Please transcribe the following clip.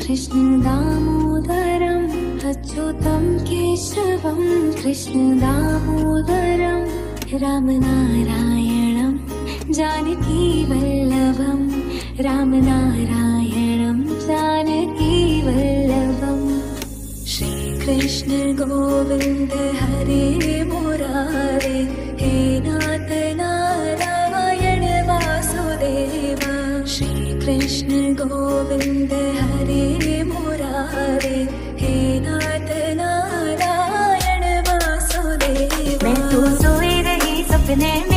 कृष्ण दामोदरम् अच्युतं केशवं कृष्ण दामोदरं रामनारायणं जानकी वल्लभं रामनारायणं जानकी वल्लभम्। श्री कृष्ण गोविंद हरे मुरारे हे नाथ नारायण वासुदेव। श्री कृष्ण गोविंद हरे मुरारे हे नाथ नारायण वासुदेव। मैं तो सोई रही सपने में